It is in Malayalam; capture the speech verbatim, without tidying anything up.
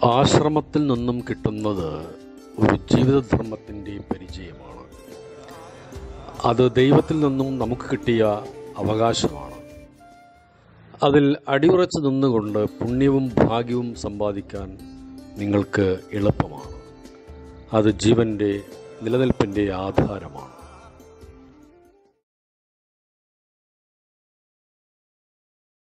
ആശ്രമത്തിൽ നിന്നും കിട്ടുന്നത് ഒരു ജീവിതധർമ്മത്തിൻ്റെ പരിചയമാണ്. അത് ദൈവത്തിൽ നിന്നും നമുക്ക് കിട്ടിയ അവകാശമാണ്. അതിൽ അടിയുറച്ചു നിന്നുകൊണ്ട് പുണ്യവും ഭാഗ്യവും സമ്പാദിക്കാൻ നിങ്ങൾക്ക് എളുപ്പമാണ്. അത് ജീവൻ്റെ നിലനിൽപ്പിൻ്റെ ആധാരമാണ്.